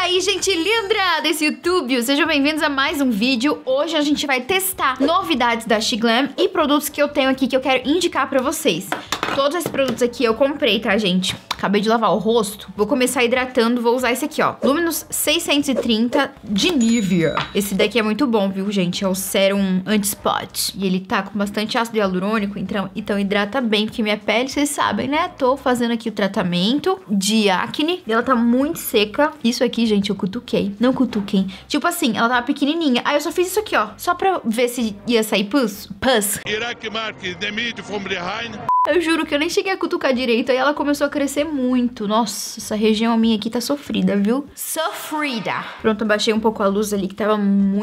aí, gente linda desse YouTube, sejam bem-vindos a mais um vídeo. Hoje a gente vai testar novidades da SheGlam e produtos que eu tenho aqui que eu quero indicar pra vocês. Todos esses produtos aqui eu comprei, tá, gente? Acabei de lavar o rosto, vou começar hidratando, vou usar esse aqui, ó, Luminous 630 de Nivea. Esse daqui é muito bom, viu, gente? É o Serum Anti-Spot. E ele tá com bastante ácido hialurônico, então hidrata bem, porque minha pele, vocês sabem, né? Tô fazendo aqui o tratamento de acne e ela tá muito seca. Isso aqui, gente, eu cutuquei. Não cutuquem. Tipo assim, ela tava pequenininha. Aí eu só fiz isso aqui, ó, só pra ver se ia sair pus. Eu juro que eu nem cheguei a cutucar direito, aí ela começou a crescer muito. Nossa, essa região minha aqui tá sofrida, viu? Sofrida! Pronto, eu baixei um pouco a luz ali, que tava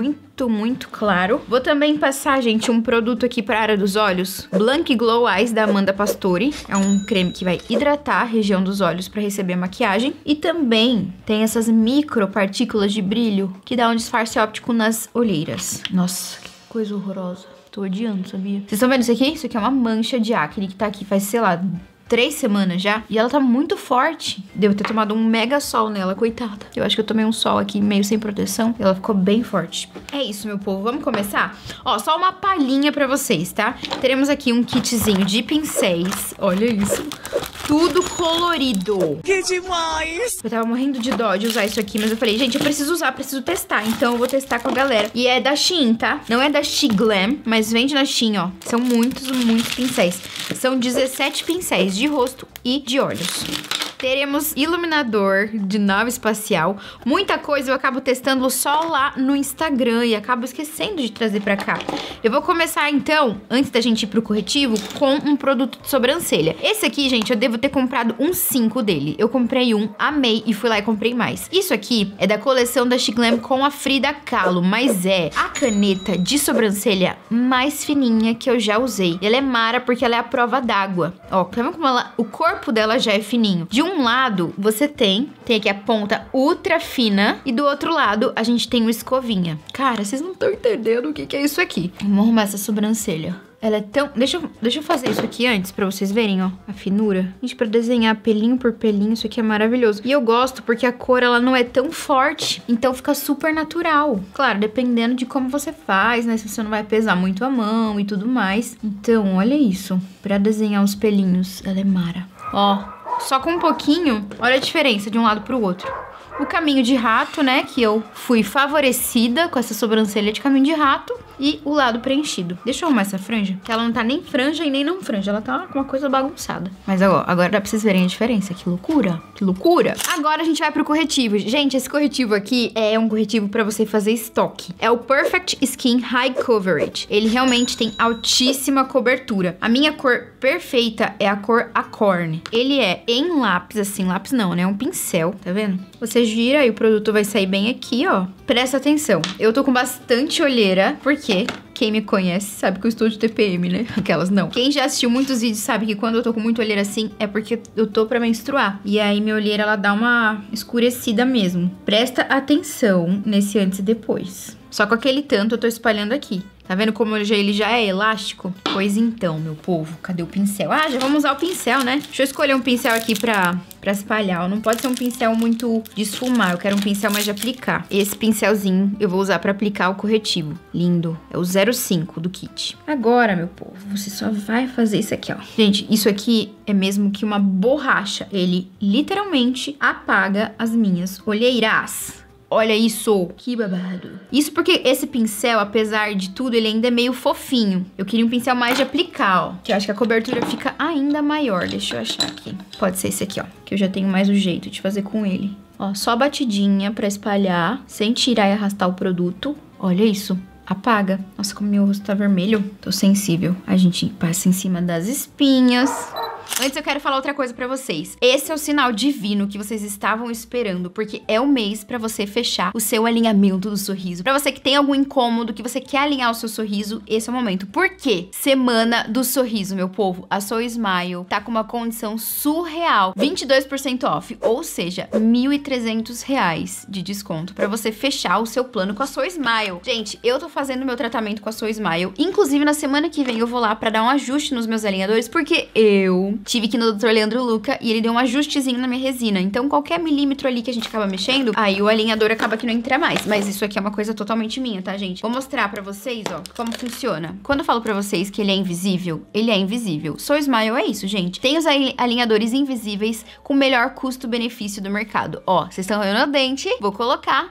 muito claro. Vou também passar, gente, um produto aqui pra área dos olhos. Blank Glow Eyes, da Amanda Pastore. É um creme que vai hidratar a região dos olhos pra receber a maquiagem. E também tem essas micropartículas de brilho, que dá um disfarce óptico nas olheiras. Nossa, que coisa horrorosa. Tô odiando, sabia? Vocês estão vendo isso aqui? Isso aqui é uma mancha de acne que tá aqui faz, sei lá, 3 semanas já. E ela tá muito forte. Devo ter tomado um mega sol nela, coitada. Eu acho que eu tomei um sol aqui meio sem proteção. E ela ficou bem forte. É isso, meu povo. Vamos começar? Ó, só uma palhinha pra vocês, tá? Teremos aqui um kitzinho de pincéis. Olha isso. Tudo colorido. Que demais! Eu tava morrendo de dó de usar isso aqui, mas eu falei, gente, eu preciso usar, preciso testar. Então eu vou testar com a galera. E é da Shein, tá? Não é da SheGlam, mas vende na Shein, ó. São muitos pincéis. São 17 pincéis de rosto e de olhos. Teremos iluminador de nave espacial. Muita coisa eu acabo testando só lá no Instagram e acabo esquecendo de trazer pra cá. Eu vou começar então, antes da gente ir pro corretivo, com um produto de sobrancelha. Esse aqui, gente, eu devo ter comprado uns 5 dele. Eu comprei um, amei e fui lá e comprei mais. Isso aqui é da coleção da SheGlam com a Frida Kahlo, mas é a caneta de sobrancelha mais fininha que eu já usei. Ela é mara porque ela é a prova d'água. Ó, tá vendo como o corpo dela já é fininho? De um lado, você tem aqui a ponta ultra fina e do outro lado a gente tem uma escovinha. Cara, vocês não estão entendendo o que é isso aqui. Vamos arrumar essa sobrancelha. Ela é tão... Deixa eu fazer isso aqui antes pra vocês verem, ó, a finura. Gente, pra desenhar pelinho por pelinho, isso aqui é maravilhoso. E eu gosto porque a cor, ela não é tão forte, então fica super natural. Claro, dependendo de como você faz, né, se você não vai pesar muito a mão e tudo mais. Então, olha isso. Pra desenhar os pelinhos, ela é mara. Ó. Só com um pouquinho, olha a diferença de um lado pro outro. O caminho de rato, né, que eu fui favorecida com essa sobrancelha de caminho de rato. E o lado preenchido. Deixa eu arrumar essa franja, que ela não tá nem franja e nem não franja. Ela tá com uma coisa bagunçada. Mas ó, agora dá pra vocês verem a diferença. Que loucura, que loucura. Agora a gente vai pro corretivo. Gente, esse corretivo aqui é um corretivo pra você fazer estoque. É o Perfect Skin High Coverage. Ele realmente tem altíssima cobertura. A minha cor perfeita é a cor Acorn. Ele é em lápis, assim, lápis não, né? É um pincel, tá vendo? Você gira e o produto vai sair bem aqui, ó. Presta atenção. Eu tô com bastante olheira, porque quem me conhece sabe que eu estou de TPM, né? Aquelas não. Quem já assistiu muitos vídeos sabe que quando eu tô com muita olheira assim, é porque eu tô pra menstruar. E aí minha olheira, ela dá uma escurecida mesmo. Presta atenção nesse antes e depois. Só com aquele tanto eu tô espalhando aqui. Tá vendo como ele já é elástico? Pois então, meu povo, cadê o pincel? Ah, já vamos usar o pincel, né? Deixa eu escolher um pincel aqui pra espalhar. Não pode ser um pincel muito de esfumar, eu quero um pincel mais de aplicar. Esse pincelzinho eu vou usar pra aplicar o corretivo. Lindo. É o 05 do kit. Agora, meu povo, você só vai fazer isso aqui, ó. Gente, isso aqui é mesmo que uma borracha. Ele literalmente apaga as minhas olheiras. Olha isso, que babado. Isso porque esse pincel, apesar de tudo, ele ainda é meio fofinho. Eu queria um pincel mais de aplicar, ó. Que eu acho que a cobertura fica ainda maior. Deixa eu achar aqui. Pode ser esse aqui, ó. Que eu já tenho mais o jeito de fazer com ele. Ó, só batidinha pra espalhar, sem tirar e arrastar o produto. Olha isso. Apaga. Nossa, como meu rosto tá vermelho. Tô sensível. A gente passa em cima das espinhas. Antes eu quero falar outra coisa pra vocês. Esse é o sinal divino que vocês estavam esperando, porque é o mês pra você fechar o seu alinhamento do sorriso. Pra você que tem algum incômodo, que você quer alinhar o seu sorriso, esse é o momento. Por quê? Semana do sorriso, meu povo. A Soul Smile tá com uma condição surreal. 22% off, ou seja, R$ 1.300 de desconto pra você fechar o seu plano com a Soul Smile. Gente, eu tô fazendo meu tratamento com a Soul Smile. Inclusive, na semana que vem eu vou lá pra dar um ajuste nos meus alinhadores, porque eu H&M. Tive que ir no Dr. Leandro Luca e ele deu um ajustezinho na minha resina. Então, qualquer milímetro ali que a gente acaba mexendo, aí o alinhador acaba que não entra mais. Mas isso aqui é uma coisa totalmente minha, tá, gente? Vou mostrar pra vocês, ó, como funciona. Quando eu falo pra vocês que ele é invisível, ele é invisível. So Smile é isso, gente. Tem os alinhadores invisíveis com o melhor custo-benefício do mercado. Ó, vocês estão vendo o dente? Vou colocar.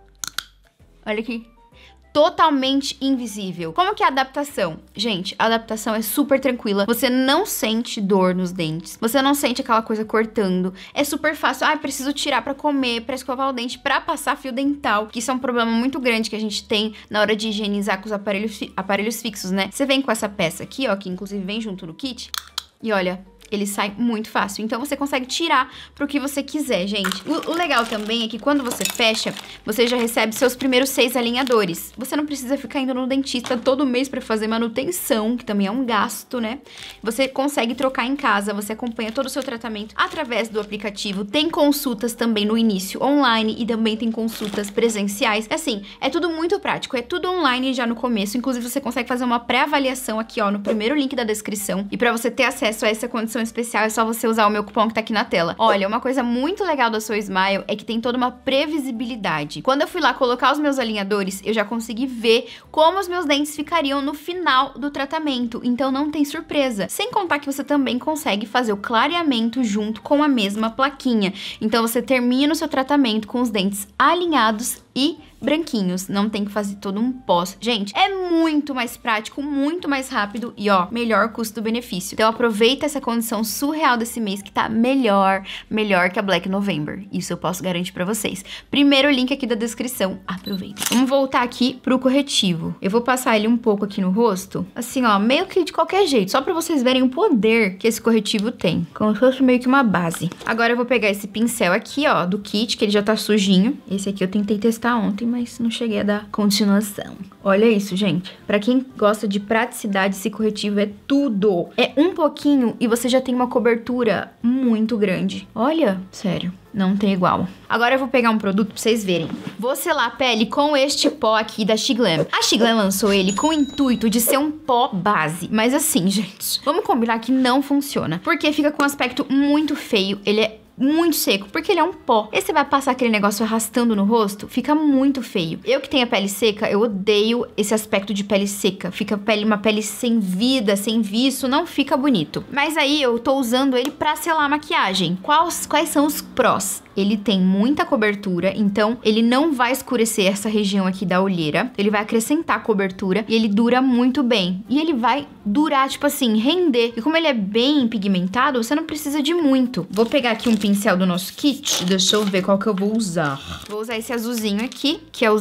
Olha aqui. Totalmente invisível. Como que é a adaptação? Gente, a adaptação é super tranquila. Você não sente dor nos dentes. Você não sente aquela coisa cortando. É super fácil. Ah, preciso tirar pra comer, pra escovar o dente, pra passar fio dental. Que isso é um problema muito grande que a gente tem na hora de higienizar com os aparelhos fixos, né? Você vem com essa peça aqui, ó, que inclusive vem junto no kit. E olha, ele sai muito fácil. Então, você consegue tirar pro que você quiser, gente. O legal também é que quando você fecha, você já recebe seus primeiros 6 alinhadores. Você não precisa ficar indo no dentista todo mês pra fazer manutenção, que também é um gasto, né? Você consegue trocar em casa, você acompanha todo o seu tratamento através do aplicativo. Tem consultas também no início online e também tem consultas presenciais. Assim, é tudo muito prático, é tudo online já no começo. Inclusive, você consegue fazer uma pré-avaliação aqui, ó, no primeiro link da descrição. E pra você ter acesso a essa condição especial, é só você usar o meu cupom que tá aqui na tela. Olha, uma coisa muito legal da So Smile é que tem toda uma previsibilidade. Quando eu fui lá colocar os meus alinhadores, eu já consegui ver como os meus dentes ficariam no final do tratamento. Então não tem surpresa. Sem contar que você também consegue fazer o clareamento junto com a mesma plaquinha. Então você termina o seu tratamento com os dentes alinhados e branquinhos, não tem que fazer todo um pós. Gente, é muito mais prático, muito mais rápido e ó, melhor custo-benefício. Então aproveita essa condição surreal desse mês que tá melhor que a Black November. Isso eu posso garantir pra vocês. Primeiro link aqui da descrição, aproveita. Vamos voltar aqui pro corretivo. Eu vou passar ele um pouco aqui no rosto, assim ó, meio que de qualquer jeito, só pra vocês verem o poder que esse corretivo tem. Como se fosse meio que uma base. Agora eu vou pegar esse pincel aqui, ó, do kit, que ele já tá sujinho. Esse aqui eu tentei testar ontem, mas não cheguei a dar continuação. Olha isso, gente. Pra quem gosta de praticidade, esse corretivo é tudo. É um pouquinho e você já tem uma cobertura muito grande. Olha, sério. Não tem igual. Agora eu vou pegar um produto pra vocês verem. Vou selar a pele com este pó aqui da Shiglam. A Shiglam lançou ele com o intuito de ser um pó base. Mas assim, gente, vamos combinar que não funciona. Porque fica com um aspecto muito feio. Ele é muito seco, porque ele é um pó. E você vai passar aquele negócio arrastando no rosto, fica muito feio. Eu que tenho a pele seca, eu odeio esse aspecto de pele seca. Fica uma pele sem vida, sem viço, não fica bonito. Mas aí eu tô usando ele pra selar a maquiagem. Quais são os prós? Ele tem muita cobertura, então ele não vai escurecer essa região aqui da olheira. Ele vai acrescentar cobertura e ele dura muito bem. E ele vai durar, tipo assim, render. E como ele é bem pigmentado, você não precisa de muito. Vou pegar aqui um pincel do nosso kit. Deixa eu ver qual que eu vou usar. Vou usar esse azulzinho aqui, que é o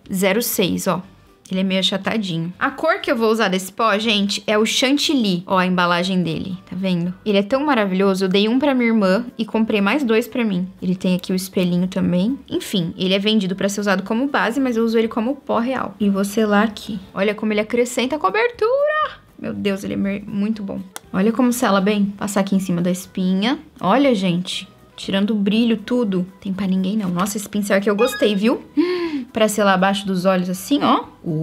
006, ó. Ele é meio achatadinho. A cor que eu vou usar desse pó, gente, é o Chantilly. Ó, a embalagem dele, tá vendo? Ele é tão maravilhoso, eu dei um pra minha irmã e comprei mais 2 pra mim. Ele tem aqui o espelhinho também. Enfim, ele é vendido pra ser usado como base, mas eu uso ele como pó real. E vou selar aqui. Olha como ele acrescenta a cobertura. Meu Deus, ele é muito bom. Olha como sela bem. Passar aqui em cima da espinha. Olha, gente. Tirando o brilho, tudo. Tem pra ninguém, não. Nossa, esse pincel aqui eu gostei, viu? Pra selar abaixo dos olhos assim, ó.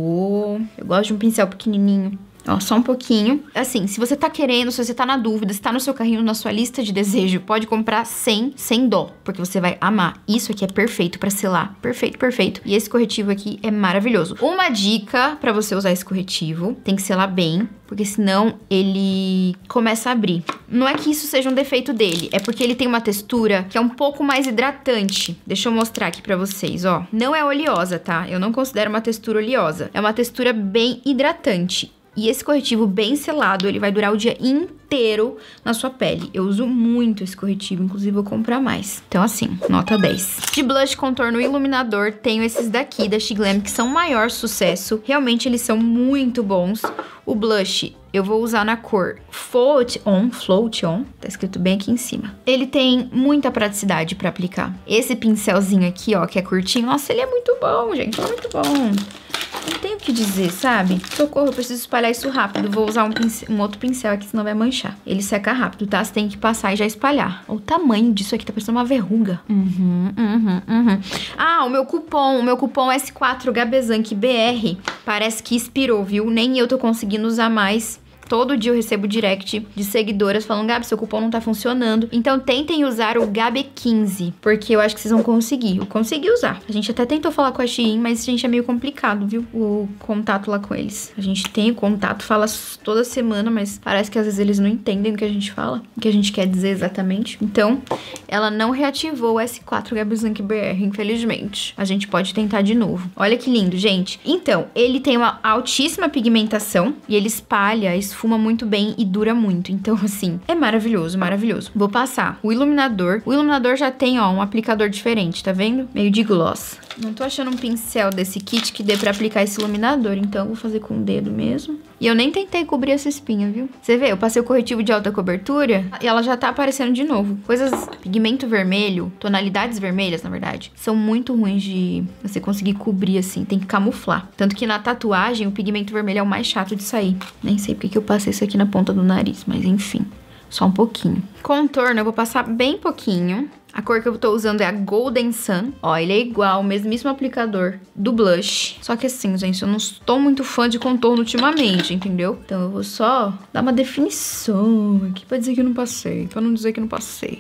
Eu gosto de um pincel pequenininho. Ó, só um pouquinho. Assim, se você tá querendo, se você tá na dúvida, se tá no seu carrinho, na sua lista de desejo, pode comprar sem dó, porque você vai amar. Isso aqui é perfeito pra selar. Perfeito, perfeito. E esse corretivo aqui é maravilhoso. Uma dica pra você usar esse corretivo, tem que selar bem, porque senão ele começa a abrir. Não é que isso seja um defeito dele, é porque ele tem uma textura que é um pouco mais hidratante. Deixa eu mostrar aqui pra vocês, ó. Não é oleosa, tá? Eu não considero uma textura oleosa. É uma textura bem hidratante. E esse corretivo bem selado, ele vai durar o dia inteiro na sua pele. Eu uso muito esse corretivo, inclusive vou comprar mais. Então assim, nota 10. De blush, contorno e iluminador, tenho esses daqui da Shiglam, que são o maior sucesso. Realmente eles são muito bons. O blush eu vou usar na cor Float On, tá escrito bem aqui em cima. Ele tem muita praticidade pra aplicar. Esse pincelzinho aqui, ó, que é curtinho, nossa, ele é muito bom, gente, é muito bom. Não tenho o que dizer, sabe? Socorro, eu preciso espalhar isso rápido. Vou usar um outro pincel aqui, senão vai manchar. Ele seca rápido, tá? Você tem que passar e já espalhar. Olha o tamanho disso aqui, tá parecendo uma verruga. Ah, o meu cupom S4 Gabezanque BR parece que expirou, viu? Nem eu tô conseguindo usar mais Todo dia eu recebo direct de seguidoras falando, Gabi, seu cupom não tá funcionando. Então tentem usar o Gabi15, porque eu acho que vocês vão conseguir. Eu consegui usar. A gente até tentou falar com a Shein, mas, gente, é meio complicado, viu? O contato lá com eles. A gente tem o contato, fala toda semana, mas parece que às vezes eles não entendem o que a gente fala, o que a gente quer dizer exatamente. Então, ela não reativou o S4 Gabislink BR, infelizmente. A gente pode tentar de novo. Olha que lindo, gente. Então, ele tem uma altíssima pigmentação e ele espalha, esfuma muito bem e dura muito. Então, assim, é maravilhoso, maravilhoso. Vou passar o iluminador. O iluminador já tem, ó, um aplicador diferente, tá vendo? Meio de gloss. Não tô achando um pincel desse kit que dê pra aplicar esse iluminador, então eu vou fazer com o dedo mesmo. E eu nem tentei cobrir essa espinha, viu? Você vê, eu passei o corretivo de alta cobertura e ela já tá aparecendo de novo. Coisas, pigmento vermelho, tonalidades vermelhas, na verdade, são muito ruins de você conseguir cobrir assim, tem que camuflar. Tanto que na tatuagem, o pigmento vermelho é o mais chato de sair. Nem sei porque que eu passei isso aqui na ponta do nariz, mas enfim, só um pouquinho. Contorno eu vou passar bem pouquinho. A cor que eu tô usando é a Golden Sun. Ó, ele é igual, o mesmíssimo aplicador do blush. Só que assim, gente, eu não estou muito fã de contorno ultimamente, entendeu? Então eu vou só dar uma definição aqui pra dizer que eu não passei. Pra não dizer que eu não passei.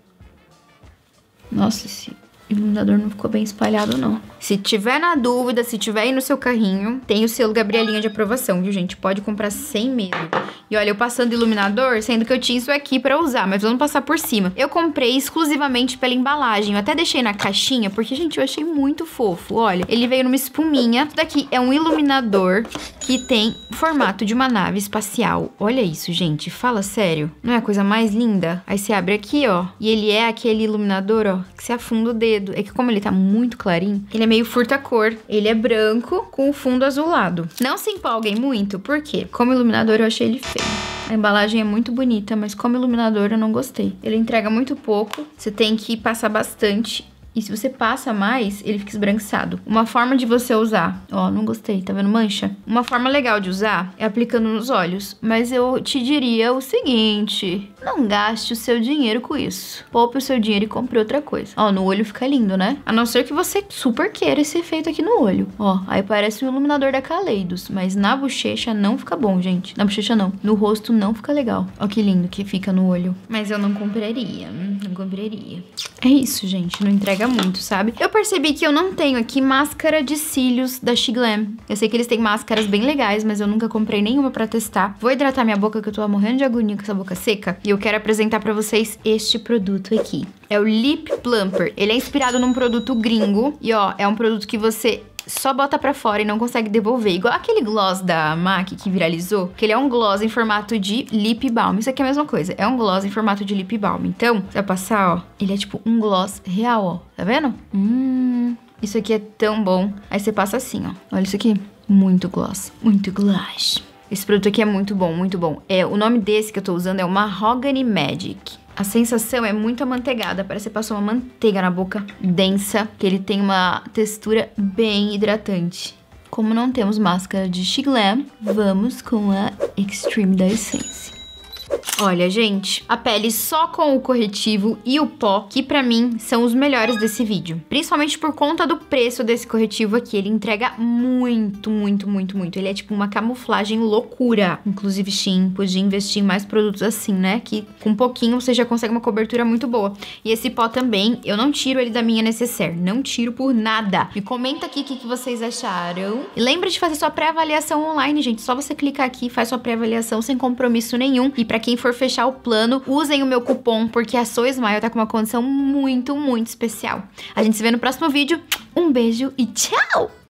Nossa, esse iluminador não ficou bem espalhado, não. Se tiver na dúvida, se tiver aí no seu carrinho, tem o selo Gabrielinha de aprovação, viu, gente? Pode comprar sem medo. E olha, eu passando iluminador, sendo que eu tinha isso aqui pra usar, mas vamos passar por cima. Eu comprei exclusivamente pela embalagem. Eu até deixei na caixinha, porque, gente, eu achei muito fofo. Olha, ele veio numa espuminha. Isso daqui é um iluminador que tem formato de uma nave espacial. Olha isso, gente. Fala sério. Não é a coisa mais linda? Aí você abre aqui, ó, e ele é aquele iluminador, ó, que você afunda o dedo. É que como ele tá muito clarinho, ele é meio furta-cor. Ele é branco com o fundo azulado. Não se empolguem muito, por quê? Como iluminador eu achei ele feio. A embalagem é muito bonita, mas como iluminador eu não gostei. Ele entrega muito pouco, você tem que passar bastante. E se você passa mais, ele fica esbranquiçado. Uma forma de você usar... Ó, não gostei, tá vendo mancha? Uma forma legal de usar é aplicando nos olhos. Mas eu te diria o seguinte... Não gaste o seu dinheiro com isso. Poupe o seu dinheiro e compre outra coisa. Ó, no olho fica lindo, né? A não ser que você super queira esse efeito aqui no olho. Ó, aí parece um iluminador da Kaleidos. Mas na bochecha não fica bom, gente. Na bochecha não. No rosto não fica legal. Ó que lindo que fica no olho. Mas eu não compraria. Não compraria. É isso, gente. Não entrega muito, sabe? Eu percebi que eu não tenho aqui máscara de cílios da Shiglam. Eu sei que eles têm máscaras bem legais, mas eu nunca comprei nenhuma pra testar. Vou hidratar minha boca, que eu tô morrendo de agonia com essa boca seca. E eu quero apresentar pra vocês este produto aqui. É o Lip Plumper. Ele é inspirado num produto gringo. E ó, é um produto que você... só bota pra fora e não consegue devolver. Igual aquele gloss da MAC que viralizou. Que ele é um gloss em formato de lip balm. Isso aqui é a mesma coisa. É um gloss em formato de lip balm. Então, você vai passar, ó. Ele é tipo um gloss real, ó. Tá vendo? Isso aqui é tão bom. Aí você passa assim, ó. Olha isso aqui. Muito gloss. Muito gloss. Esse produto aqui é muito bom, muito bom. O nome desse que eu tô usando é o Mahogany Magic. A sensação é muito amanteigada, parece que você passou uma manteiga na boca densa, que ele tem uma textura bem hidratante. Como não temos máscara de Shiglam, vamos com a Extreme da Essence. Olha, gente, a pele só com o corretivo e o pó, que pra mim são os melhores desse vídeo. Principalmente por conta do preço desse corretivo aqui. Ele entrega muito, muito, muito, muito. Ele é tipo uma camuflagem loucura. Inclusive, Shein podia investir em mais produtos assim, né? Que com pouquinho você já consegue uma cobertura muito boa. E esse pó também, eu não tiro ele da minha necessaire. Não tiro por nada. Me comenta aqui o que vocês acharam. E lembra de fazer sua pré-avaliação online, gente. Só você clicar aqui e faz sua pré-avaliação sem compromisso nenhum. E pra quem for fechar o plano, usem o meu cupom, porque a So Smile tá com uma condição muito, muito especial. A gente se vê no próximo vídeo. Um beijo e tchau!